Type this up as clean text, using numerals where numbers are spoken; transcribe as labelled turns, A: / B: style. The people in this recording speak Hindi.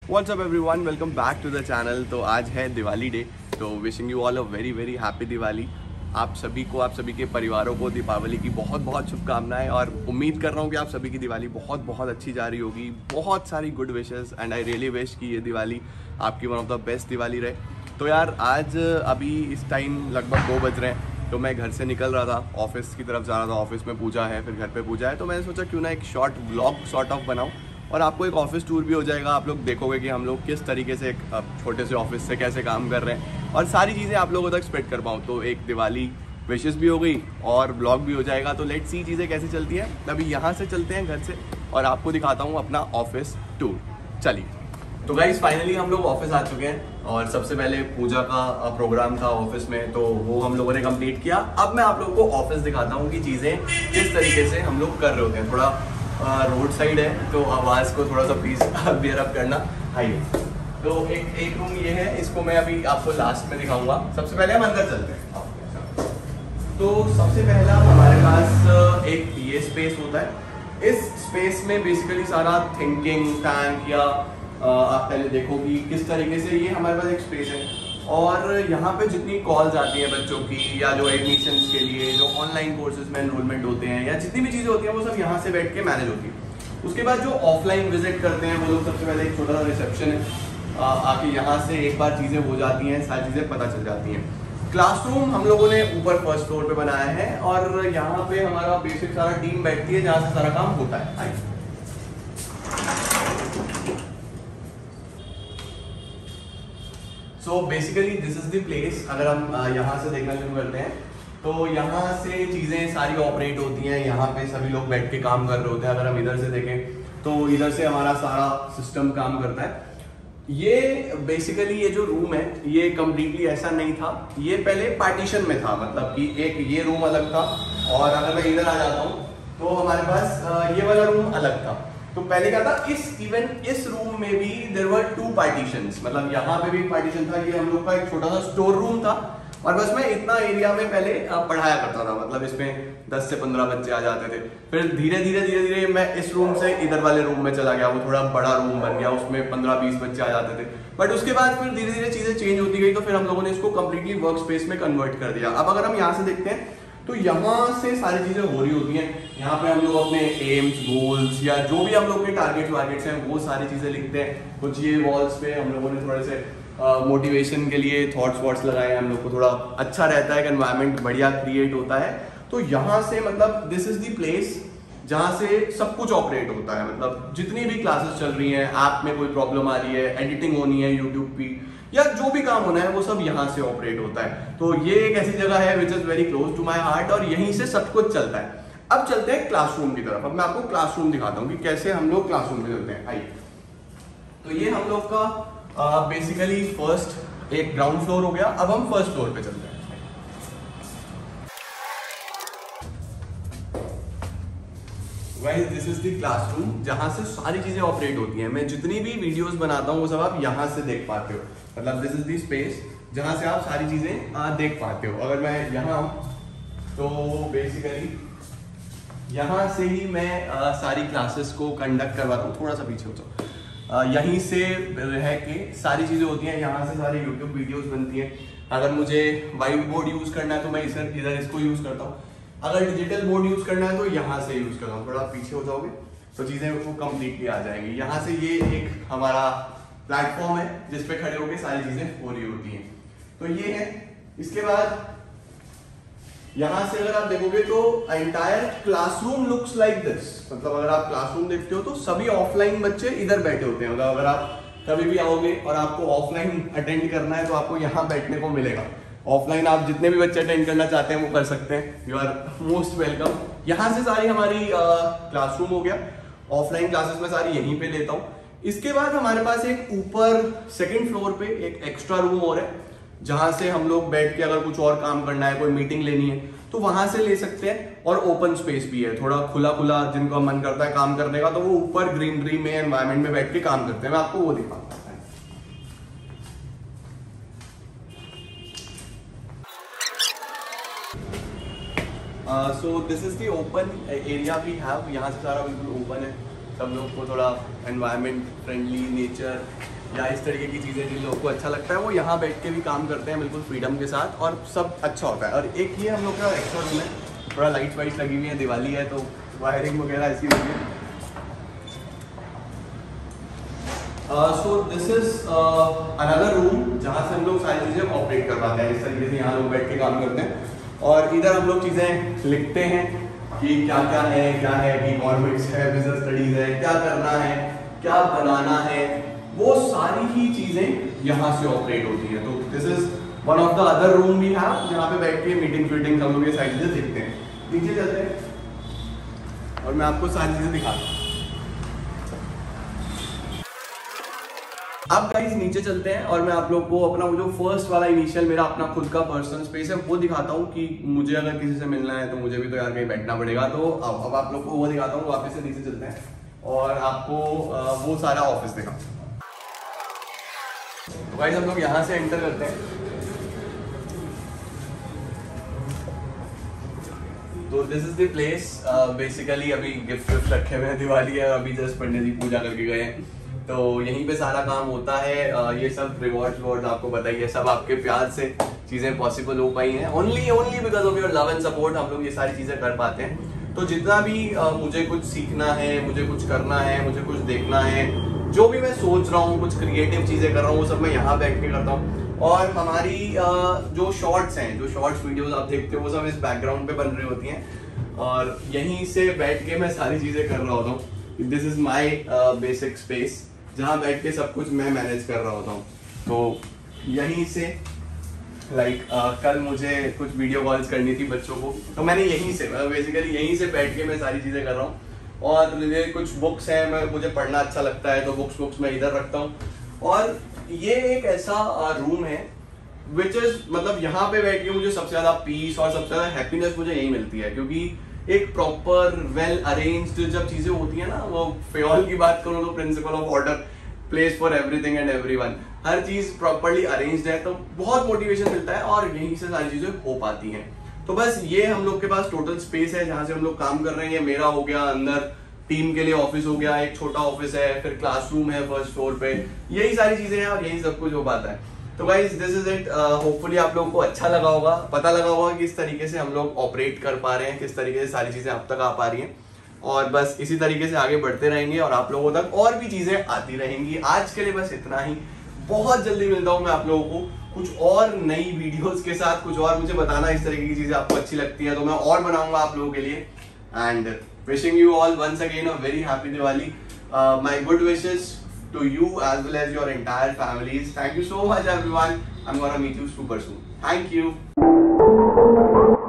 A: What's up everyone, welcome back to the channel. तो आज है दिवाली डे, तो wishing you all a very very happy Diwali. आप सभी को, आप सभी के परिवारों को दीपावली की बहुत बहुत शुभकामनाएं और उम्मीद कर रहा हूँ कि आप सभी की दिवाली बहुत बहुत अच्छी जा रही होगी। बहुत सारी good wishes and I really wish कि ये दिवाली आपकी one of the best Diwali रहे। तो यार आज अभी इस टाइम लगभग 2 बज रहे हैं, तो मैं घर से निकल रहा था, ऑफिस की तरफ जा रहा था। ऑफिस में पूजा है, फिर घर पे पूजा है, तो मैंने सोचा क्यों ना एक शॉर्ट व्लॉग सॉर्ट ऑफ बनाऊँ और आपको एक ऑफिस टूर भी हो जाएगा। आप लोग देखोगे कि हम लोग किस तरीके से एक छोटे से ऑफिस से कैसे काम कर रहे हैं और सारी चीज़ें आप लोगों तक स्प्रेड कर पाऊँ। तो एक दिवाली विशेस भी हो गई और ब्लॉग भी हो जाएगा। तो लेट्स सी चीज़ें कैसे चलती हैं। अभी यहाँ से चलते हैं घर से और आपको दिखाता हूँ अपना ऑफिस टूर। चलिए, तो गाइस फाइनली हम लोग ऑफिस आ चुके हैं और सबसे पहले पूजा का प्रोग्राम था ऑफिस में, तो वो हम लोगों ने कंप्लीट किया। अब मैं आप लोगों को ऑफिस दिखाता हूँ कि चीज़ें किस तरीके से हम लोग कर रहे होते हैं। थोड़ा रोड साइड है तो आवाज़ को थोड़ा सा प्लीज बियर अप करना। आइए, तो एक रूम ये है, इसको मैं अभी आपको लास्ट में दिखाऊंगा। सबसे पहले हम अंदर चलते हैं। तो सबसे पहला हमारे पास एक ये स्पेस होता है। इस स्पेस में बेसिकली सारा थिंकिंग टैंक या आप पहले देखो कि किस तरीके से ये हमारे पास एक स्पेस है और यहाँ पे जितनी कॉल्स आती हैं बच्चों की या जो एडमिशन्स के लिए, जो ऑनलाइन कोर्सेज में एनरोलमेंट होते हैं या जितनी भी चीज़ें होती हैं वो सब यहाँ से बैठ के मैनेज होती है। उसके बाद जो ऑफलाइन विजिट करते हैं वो लोग, सबसे पहले एक छोटा सा रिसेप्शन है, आके यहाँ से एक बार चीज़ें हो जाती हैं, सारी चीज़ें पता चल जाती हैं। क्लासरूम हम लोगों ने ऊपर फर्स्ट फ्लोर पे बनाया है और यहाँ पे हमारा बेसिक सारा टीम बैठती है जहाँ से सारा काम होता है। So basically this is the place. अगर हम यहाँ से देखना शुरू करते हैं तो यहाँ से चीज़ें सारी ऑपरेट होती हैं। यहाँ पे सभी लोग बैठ के काम कर रहे होते हैं। अगर हम इधर से देखें तो इधर से हमारा सारा सिस्टम काम करता है। ये बेसिकली ये जो रूम है ये कम्प्लीटली ऐसा नहीं था, ये पहले पार्टीशन में था, मतलब कि एक ये रूम अलग था और अगर मैं इधर आ जाता हूँ तो हमारे पास ये वाला रूम अलग था। तो पहले क्या था, इस रूम में भी देयर वर 2 पार्टीशंस, मतलब यहाँ पे भी पार्टीशन था। ये हम लोग का एक छोटा सा स्टोर रूम था और बस मैं इतना एरिया में पहले पढ़ाया करता था, मतलब इसमें 10 से 15 बच्चे आ जाते थे। फिर धीरे धीरे मैं इस रूम से इधर वाले रूम में चला गया, वो थोड़ा बड़ा रूम बन गया, उसमें 15-20 बच्चे आ जाते थे। बट उसके बाद फिर धीरे धीरे चीजें चेंज होती गई, तो फिर हम लोगों ने इसको कम्प्लीटली वर्क स्पेस में कन्वर्ट कर दिया। अब अगर हम यहाँ से देखते हैं तो यहाँ से सारी चीजें हो रही होती हैं। यहाँ पे हम लोग अपने एम्स, गोल्स या जो भी हम लोग के टारगेट्स हैं वो सारी चीजें लिखते हैं। कुछ ये वॉल्स पे हम लोगों ने थोड़े से मोटिवेशन के लिए थॉट्स वॉट्स लगाए हैं। हम लोग को थोड़ा अच्छा रहता है, एनवायरनमेंट बढ़िया क्रिएट होता है। तो यहाँ से मतलब दिस इज द प्लेस जहाँ से सब कुछ ऑपरेट होता है। मतलब जितनी भी क्लासेस चल रही हैं, ऐप में कोई प्रॉब्लम आ रही है, एडिटिंग होनी है यूट्यूब की, या जो भी काम होना है वो सब यहाँ से ऑपरेट होता है। तो ये एक ऐसी जगह है which is very close to my heart और यहीं से सब कुछ चलता है। अब चलते हैं क्लासरूम की तरफ। अब मैं आपको क्लासरूम दिखाता हूँ कि कैसे हम लोग क्लासरूम में चलते हैं। आइए, तो ये हम लोग का बेसिकली फर्स्ट एक ग्राउंड फ्लोर हो गया। अब हम फर्स्ट फ्लोर पे चलते हैं। Guys this is the classroom जहां से सारी चीजें ऑपरेट होती हैं। मैं जितनी भी वीडियोस बनाता हूं वो सब आप यहां से देख पाते हो। मतलब दिस इज द स्पेस जहां से आप सारी चीजें देख पाते हो। अगर मैं यहाँ हूं तो बेसिकली यहाँ से ही मैं सारी क्लासेस को कंडक्ट करवाता हूँ। थोड़ा सा पीछे हो जाओ। यहीं से रह के सारी चीजें होती हैं, यहाँ से सारी यूट्यूब वीडियोस बनती हैं। अगर मुझे व्हाइट बोर्ड यूज करना है तो मैं इधर इसको यूज करता हूँ। अगर डिजिटल बोर्ड यूज करना है तो यहाँ से यूज करता हूँ। थोड़ा पीछे हो जाओगे तो चीजें वो कंप्लीटली आ जाएंगी। यहाँ से ये एक हमारा प्लेटफॉर्म है जिस पे खड़े होकर सारी चीजें हो रही होती हैं। तो ये है। इसके बाद यहाँ से अगर आप देखोगे तो entire classroom looks like this. मतलब अगर आप क्लासरूम देखते हो तो सभी ऑफलाइन बच्चे इधर बैठे होते हैं। मतलब अगर आप कभी भी आओगे और आपको ऑफलाइन अटेंड करना है तो आपको यहाँ बैठने को मिलेगा। ऑफलाइन आप जितने भी बच्चे अटेंड करना चाहते हैं वो कर सकते हैं। You are most welcome. यहाँ से सारी हमारी क्लासरूम हो गया। ऑफलाइन क्लासेस में सारी यहीं पे लेता हूँ। इसके बाद हमारे पास एक ऊपर सेकंड फ्लोर पे एक एक्स्ट्रा रूम और है जहां से हम लोग बैठ के अगर कुछ और काम करना है, कोई मीटिंग लेनी है तो वहां से ले सकते हैं। और ओपन स्पेस भी है, थोड़ा खुला खुला जिनको मन करता है काम करने का तो वो ऊपर ग्रीनरी में एनवायरमेंट में बैठ के काम करते हैं। मैं आपको वो दिखाता हूँ। So this is the open area we have. यहाँ से सारा बिल्कुल ओपन है। सब लोग को थोड़ा एनवायरनमेंट फ्रेंडली, नेचर या इस तरीके की चीज़ें जिन लोगों को अच्छा लगता है वो यहाँ बैठ के भी काम करते हैं बिल्कुल फ्रीडम के साथ, और सब अच्छा होता है। और एक ये हम लोग का एक्स्ट्रा रूम है, थोड़ा लाइट्स वाइट्स लगी हुई है, दिवाली है तो वायरिंग वगैरह ऐसी लगी है। So this is another room जहाँ से हम लोग सारी चीज़ें ऑपरेट करवाते हैं। इस तरीके से यहाँ लोग बैठ के काम करते हैं और इधर हम लोग चीज़ें लिखते हैं कि क्या क्या है कि इकोनॉमिक्स है, बिजनेस स्टडीज है, क्या करना है, क्या बनाना है, वो सारी ही चीज़ें यहाँ से ऑपरेट होती है। तो this is one of the other room we have, जहाँ पे बैठ के मीटिंग फीटिंग हम लोग ये सारी चीज़ें देखते हैं। नीचे चलते हैं और मैं आपको सारी चीज़ें दिखाता हूँ। अब गाइस नीचे चलते हैं और मैं आप लोग को अपना वो जो फर्स्ट वाला इनिशियल मेरा अपना खुद का पर्सनल स्पेस है वो दिखाता हूँ कि मुझे अगर किसी से मिलना है तो मुझे भी तो यार कहीं बैठना पड़ेगा। तो अब आप लोग को वो दिखाता हूँ, वापस से नीचे चलते हैं और आपको वो सारा ऑफिस दिखाता हूँ। तो गाइस हम लोग यहाँ से एंटर करते हैं। तो this is the place. Basically अभी गिफ्ट विफ्ट रखे हुए हैं, दिवाली है, अभी जस्ट पंडित जी पूजा करके गए हैं, तो यहीं पे सारा काम होता है। ये सब रिवॉर्ड्स आपको बताइए, सब आपके प्यार से चीजें पॉसिबल हो पाई हैं। Only because of your love and support हम लोग ये सारी चीजें कर पाते हैं। तो जितना भी मुझे कुछ सीखना है, मुझे कुछ करना है, मुझे कुछ देखना है, जो भी मैं सोच रहा हूँ, कुछ क्रिएटिव चीजें कर रहा हूँ, वो सब मैं यहाँ बैठ के करता हूँ। और हमारी जो शॉर्ट्स हैं, जो शॉर्ट्स वीडियोस आप देखते हो, वो सब इस बैकग्राउंड पे बन रही होती हैं और यहीं से बैठ के मैं सारी चीजें कर रहा होता हूँ। This is my basic space, जहाँ बैठ के सब कुछ मैं मैनेज कर रहा होता हूँ। तो यहीं से कल मुझे कुछ वीडियो कॉल्स करनी थी बच्चों को, तो मैंने यहीं से बेसिकली यहीं से बैठ के मैं सारी चीज़ें कर रहा हूँ। और मुझे कुछ बुक्स हैं, मुझे पढ़ना अच्छा लगता है, तो बुक्स मैं इधर रखता हूँ। और ये एक ऐसा रूम है विच इज मतलब यहाँ पे बैठ के मुझे सबसे ज़्यादा पीस और सबसे ज़्यादा हैप्पीनेस मुझे यही मिलती है, क्योंकि एक प्रॉपर वेल अरेंज्ड जब चीजें होती है ना, वो फेयोल की बात करूं तो principle of order, place for everything and everyone, हर चीज प्रॉपर्ली अरेंज्ड है, तो बहुत मोटिवेशन मिलता है और यहीं से सारी चीजें हो पाती हैं। तो बस ये हम लोग के पास टोटल स्पेस है जहां से हम लोग काम कर रहे हैं। ये मेरा हो गया, अंदर टीम के लिए ऑफिस हो गया, एक छोटा ऑफिस है, फिर क्लासरूम है फर्स्ट फ्लोर पे, यही सारी चीजें हैं और यही सब कुछ हो पाता है। तो guys this is it. Hopefully आप लोगों को अच्छा लगा होगा, पता लगा होगा कि किस तरीके से हम लोग ऑपरेट कर पा रहे हैं, किस तरीके से सारी चीजें आप तक आ पा रही हैं, और बस इसी तरीके से आगे बढ़ते रहेंगे और आप लोगों तक और भी चीजें आती रहेंगी। आज के लिए बस इतना ही। बहुत जल्दी मिलता हूँ मैं आप लोगों को कुछ और नई वीडियोस के साथ। कुछ और मुझे बताना इस तरीके की चीजें आपको अच्छी लगती है तो मैं और बनाऊंगा आप लोगों के लिए। And wishing you all once again a very happy Diwali. My good wishes to you as well as your entire families. Thank you so much everyone. I'm gonna meet you super soon. Thank you.